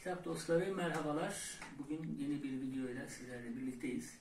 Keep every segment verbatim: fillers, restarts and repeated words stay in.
Kitap dostları merhabalar. Bugün yeni bir videoyla sizlerle birlikteyiz.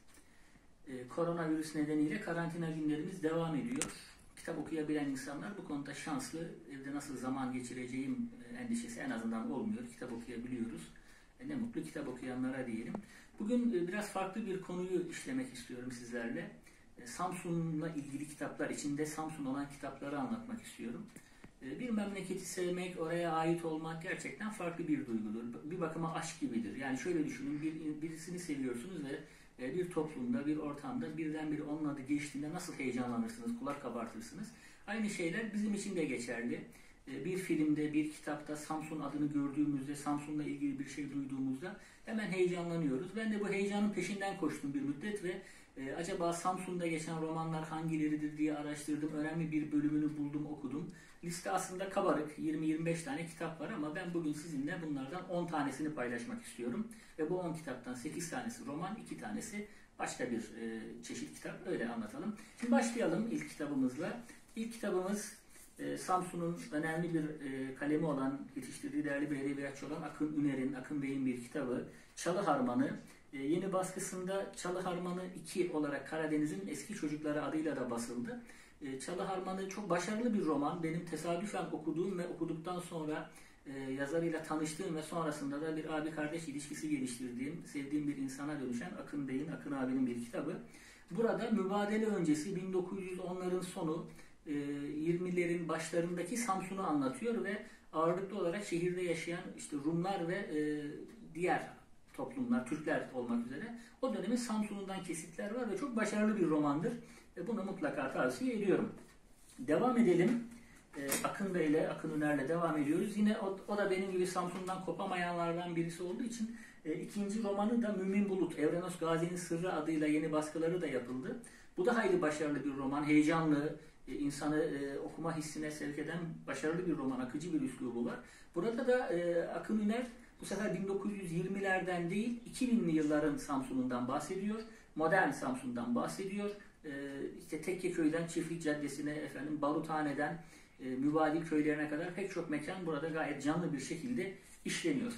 Ee, koronavirüs nedeniyle karantina günlerimiz devam ediyor. Kitap okuyabilen insanlar bu konuda şanslı. Evde nasıl zaman geçireceğim endişesi en azından olmuyor. Kitap okuyabiliyoruz. E, ne mutlu kitap okuyanlara diyelim. Bugün e, biraz farklı bir konuyu işlemek istiyorum sizlerle. E, Samsun'la ilgili kitaplar, içinde Samsun olan kitapları anlatmak istiyorum. Bir memleketi sevmek, oraya ait olmak gerçekten farklı bir duygudur. Bir bakıma aşk gibidir. Yani şöyle düşünün, bir, birisini seviyorsunuz ve bir toplumda, bir ortamda birdenbire onun adı geçtiğinde nasıl heyecanlanırsınız, kulak kabartırsınız. Aynı şeyler bizim için de geçerli. Bir filmde, bir kitapta Samsun adını gördüğümüzde, Samsun'la ilgili bir şey duyduğumuzda hemen heyecanlanıyoruz. Ben de bu heyecanın peşinden koştum bir müddet ve e, acaba Samsun'da geçen romanlar hangileridir diye araştırdım. Önemli bir bölümünü buldum, okudum. Liste aslında kabarık, yirmi yirmi beş tane kitap var ama ben bugün sizinle bunlardan on tanesini paylaşmak istiyorum. Ve bu on kitaptan sekiz tanesi roman, iki tanesi başka bir e, çeşit kitap. Öyle anlatalım. Şimdi başlayalım ilk kitabımızla. İlk kitabımız e, Samsun'un önemli bir e, kalemi olan, yetiştirdiği değerli bir edebiyatçı olan Akın Üner'in, Akın Bey'in bir kitabı. Çalı Harmanı. E, yeni baskısında Çalı Harmanı iki olarak Karadeniz'in Eski Çocukları adıyla da basıldı. Çalı Harmanı çok başarılı bir roman. Benim tesadüfen okuduğum ve okuduktan sonra e, yazarıyla tanıştığım ve sonrasında da bir abi kardeş ilişkisi geliştirdiğim, sevdiğim bir insana dönüşen Akın Bey'in, Akın abinin bir kitabı. Burada mübadele öncesi bin dokuz yüz onların sonu, e, yirmilerin başlarındaki Samsun'u anlatıyor ve ağırlıklı olarak şehirde yaşayan işte Rumlar ve e, diğer toplumlar, Türkler olmak üzere o dönemin Samsun'undan kesitler var ve çok başarılı bir romandır. Bunu mutlaka tavsiye ediyorum. Devam edelim. Ee, Akın Bey ile, Akın Üner'le devam ediyoruz. Yine o, o da benim gibi Samsun'dan kopamayanlardan birisi olduğu için e, ikinci romanı da Mümin Bulut, Evrenos Gazi'nin Sırrı adıyla yeni baskıları da yapıldı. Bu da hayli başarılı bir roman. Heyecanlı, e, insanı e, okuma hissine sevk eden başarılı bir roman. Akıcı bir üslubu var. Burada da e, Akın Üner bu sefer bin dokuz yüz yirmilerden değil iki binli yılların Samsun'undan bahsediyor. Modern Samsun'dan bahsediyor. Ee, işte Tekkeköy'den Çiftlik Caddesi'ne, efendim Baruthane'den e, mübadil köylerine kadar pek çok mekan burada gayet canlı bir şekilde işleniyor.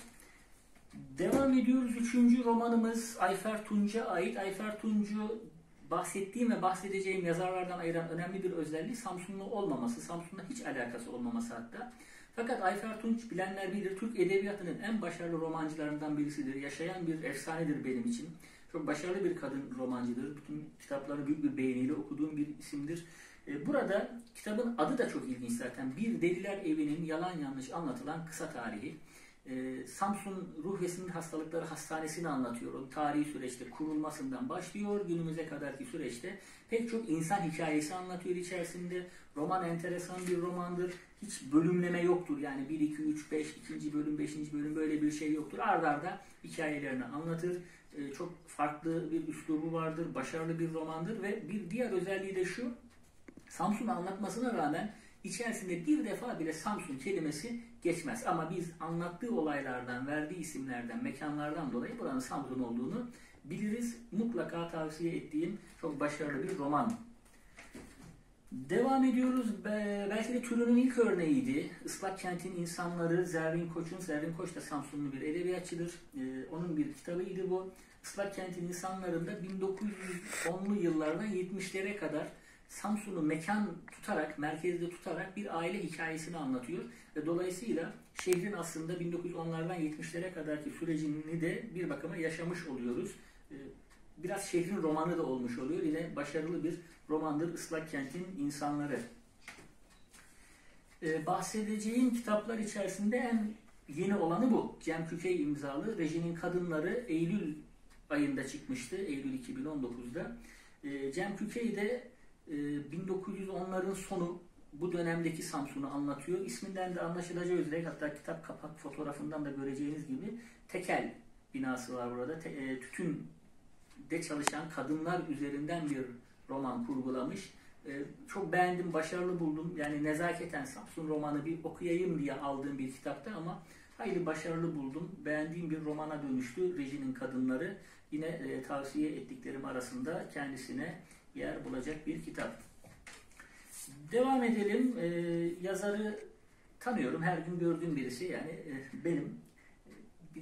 Devam ediyoruz. Üçüncü romanımız Ayfer Tunç'a ait. Ayfer Tunç'u bahsettiğim ve bahsedeceğim yazarlardan ayıran önemli bir özelliği Samsunlu olmaması, Samsun'la hiç alakası olmaması hatta. Fakat Ayfer Tunç bilenler bilir, Türk Edebiyatı'nın en başarılı romancılarından birisidir. Yaşayan bir efsanedir benim için. Çok başarılı bir kadın romancıdır. Bütün kitapları büyük bir beğeniyle okuduğum bir isimdir. Burada kitabın adı da çok ilginç zaten. Bir Deliler Evi'nin yalan yanlış anlatılan kısa tarihi. Samsun Ruh ve Sinir Hastalıkları Hastanesi'ni anlatıyor. O tarihi süreçte kurulmasından başlıyor. Günümüze kadarki süreçte pek çok insan hikayesi anlatıyor içerisinde. Roman enteresan bir romandır. Hiç bölümleme yoktur. Yani bir, iki, üç, beş, ikinci bölüm, beşinci bölüm böyle bir şey yoktur. Arda arda hikayelerini anlatır. Çok farklı bir üslubu vardır. Başarılı bir romandır ve bir diğer özelliği de şu. Samsun'u anlatmasına rağmen içerisinde bir defa bile Samsun kelimesi geçmez. Ama biz anlattığı olaylardan, verdiği isimlerden, mekanlardan dolayı buranın Samsun olduğunu biliriz. Mutlaka tavsiye ettiğim çok başarılı bir roman. Devam ediyoruz. Belki de türünün ilk örneğiydi. Islak Kent'in insanları, Zerrin Koç'un. Zerrin Koç da Samsunlu bir edebiyatçıdır. Ee, onun bir kitabıydı bu. Islak Kent'in insanlarında bin dokuz yüz onlu yıllardan yetmişlere kadar Samsun'u mekan tutarak, merkezde tutarak bir aile hikayesini anlatıyor. Ve dolayısıyla şehrin aslında bin dokuz yüz onlardan yetmişlere kadarki sürecini de bir bakıma yaşamış oluyoruz. Ee, Biraz şehrin romanı da olmuş oluyor. Yine başarılı bir romandır Islak Kent'in insanları. Ee, bahsedeceğim kitaplar içerisinde en yeni olanı bu. Cem Kükey imzalı Rejinin Kadınları Eylül ayında çıkmıştı. Eylül iki bin on dokuzda. Ee, Cem Kükey de e, bin dokuz yüz onların sonu bu dönemdeki Samsun'u anlatıyor. İsminden de anlaşılacağı üzere, hatta kitap kapak fotoğrafından da göreceğiniz gibi tekel binası var burada. Te, e, tütün de çalışan kadınlar üzerinden bir roman kurgulamış. Ee, çok beğendim, başarılı buldum. Yani nezaketen Samsun romanı bir okuyayım diye aldığım bir kitaptı ama hayli başarılı buldum. Beğendiğim bir romana dönüştü Rejinin Kadınları. Yine e, tavsiye ettiklerim arasında kendisine yer bulacak bir kitap. Devam edelim. Ee, yazarı tanıyorum. Her gün gördüğüm birisi. Yani e, benim. Bir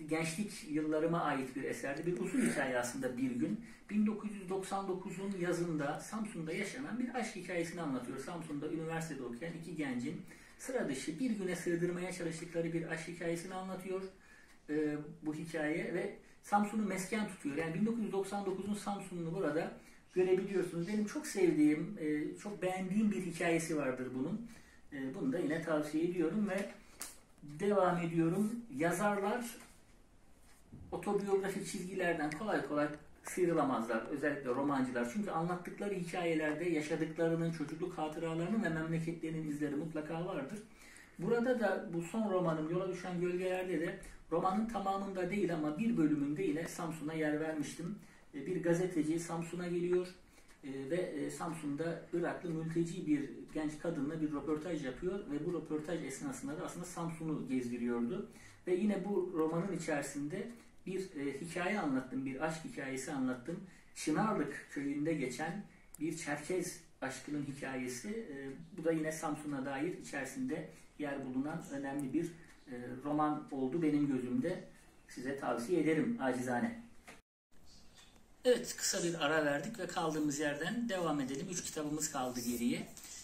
gençlik yıllarıma ait bir eserdi. Bir uzun hikaye aslında bir gün. bin dokuz yüz doksan dokuzun yazında Samsun'da yaşanan bir aşk hikayesini anlatıyor. Samsun'da üniversitede okuyan iki gencin sıra dışı bir güne sığdırmaya çalıştıkları bir aşk hikayesini anlatıyor e, bu hikaye ve Samsun'u mesken tutuyor. Yani bin dokuz yüz doksan dokuzun Samsun'unu burada görebiliyorsunuz. Benim çok sevdiğim, e, çok beğendiğim bir hikayesi vardır bunun. E, bunu da yine tavsiye ediyorum ve devam ediyorum. Yazarlar otobiyografik çizgilerden kolay kolay sıyrılamazlar. Özellikle romancılar. Çünkü anlattıkları hikayelerde yaşadıklarının, çocukluk hatıralarının ve memleketlerinin izleri mutlaka vardır. Burada da bu son romanım Yola Düşen Gölgelerde de romanın tamamında değil ama bir bölümünde yine Samsun'a yer vermiştim. Bir gazeteci Samsun'a geliyor ve Samsun'da Iraklı mülteci bir genç kadınla bir röportaj yapıyor ve bu röportaj esnasında da aslında Samsun'u gezdiriyordu. Ve yine bu romanın içerisinde bir e, hikaye anlattım, bir aşk hikayesi anlattım. Çınarlık köyünde geçen bir Çerkez aşkının hikayesi. E, bu da yine Samsun'a dair içerisinde yer bulunan önemli bir e, roman oldu benim gözümde. Size tavsiye ederim acizane. Evet, kısa bir ara verdik ve kaldığımız yerden devam edelim. Üç kitabımız kaldı geriye.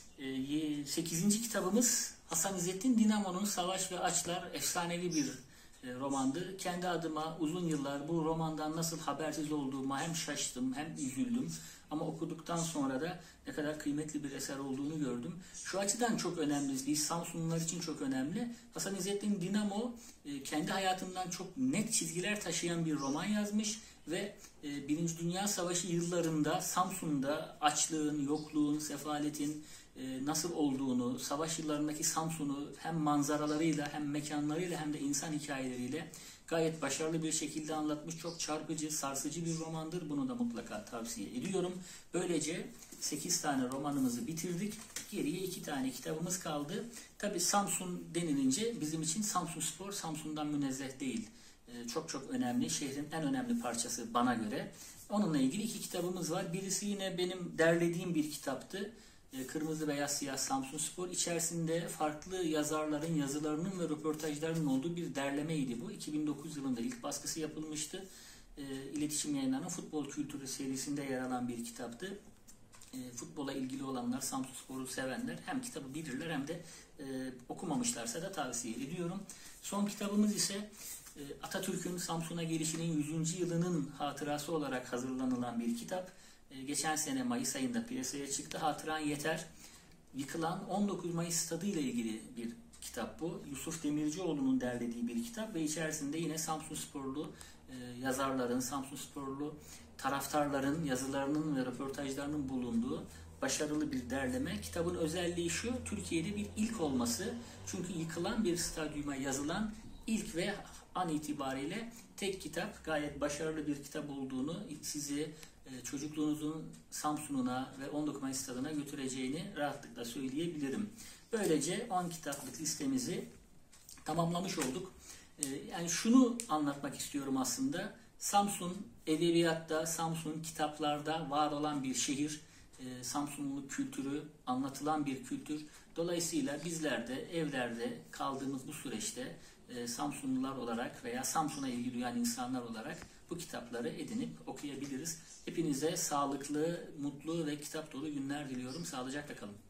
E, sekizinci kitabımız Hasan İzzettin Dinamo'nun Savaş ve Açlar, efsanevi bir romandı. Kendi adıma uzun yıllar bu romandan nasıl habersiz olduğuma hem şaştım hem üzüldüm. Ama okuduktan sonra da ne kadar kıymetli bir eser olduğunu gördüm. Şu açıdan çok önemli, biz Samsunlular için çok önemli. Hasan İzzettin Dinamo kendi hayatından çok net çizgiler taşıyan bir roman yazmış ve Birinci Dünya Savaşı yıllarında Samsun'da açlığın, yokluğun, sefaletin nasıl olduğunu, savaş yıllarındaki Samsun'u hem manzaralarıyla hem mekanlarıyla hem de insan hikayeleriyle gayet başarılı bir şekilde anlatmış. Çok çarpıcı, sarsıcı bir romandır. Bunu da mutlaka tavsiye ediyorum. Böylece sekiz tane romanımızı bitirdik. Geriye iki tane kitabımız kaldı. Tabii Samsun denilince bizim için Samsunspor Samsun'dan münezzeh değil. Çok çok önemli. Şehrin en önemli parçası bana göre. Onunla ilgili iki kitabımız var. Birisi yine benim derlediğim bir kitaptı. Kırmızı Beyaz Siyah Samsunspor. İçerisinde farklı yazarların yazılarının ve röportajlarının olduğu bir derlemeydi bu. iki bin dokuz yılında ilk baskısı yapılmıştı. İletişim Yayınları'nın Futbol Kültürü serisinde yer alan bir kitaptı. Futbola ilgili olanlar, Samsunspor'u sevenler hem kitabı bilirler hem de okumamışlarsa da tavsiye ediyorum. Son kitabımız ise Atatürk'ün Samsun'a gelişinin yüzüncü yılının hatırası olarak hazırlanılan bir kitap. Geçen sene Mayıs ayında piyasaya çıktı. Hatıran Yeter. Yıkılan on dokuz Mayıs stadı ile ilgili bir kitap bu. Yusuf Demircioğlu'nun derlediği bir kitap ve içerisinde yine Samsunsporlu yazarların, Samsunsporlu taraftarların yazılarının ve röportajlarının bulunduğu başarılı bir derleme. Kitabın özelliği şu, Türkiye'de bir ilk olması. Çünkü yıkılan bir stadyuma yazılan ilk ve an itibariyle tek kitap, gayet başarılı bir kitap olduğunu, sizi çocukluğunuzun Samsun'una ve on dokuz Mayıs stadına götüreceğini rahatlıkla söyleyebilirim. Böylece on kitaplık listemizi tamamlamış olduk. Yani şunu anlatmak istiyorum aslında. Samsun edebiyatta, Samsun kitaplarda var olan bir şehir. Samsunlu kültürü anlatılan bir kültür. Dolayısıyla bizler de evlerde kaldığımız bu süreçte Samsunlular olarak veya Samsun'a ilgi duyan insanlar olarak bu kitapları edinip okuyabiliriz. Hepinize sağlıklı, mutlu ve kitap dolu günler diliyorum. Sağlıcakla kalın.